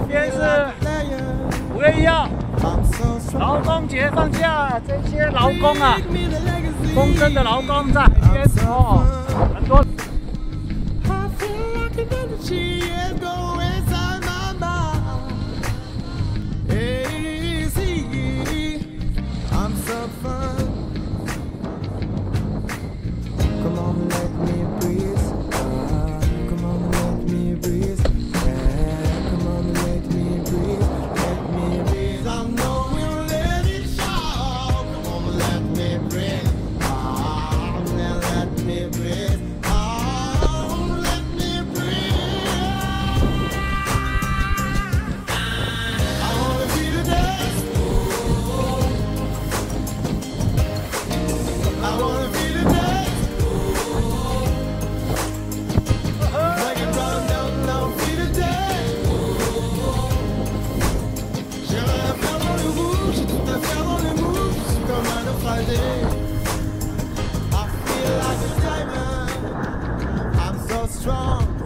今天是5月1号，劳工节放假，这些劳工啊，丰盛的劳工在海边哦，很多。 I feel like a diamond. I'm so strong.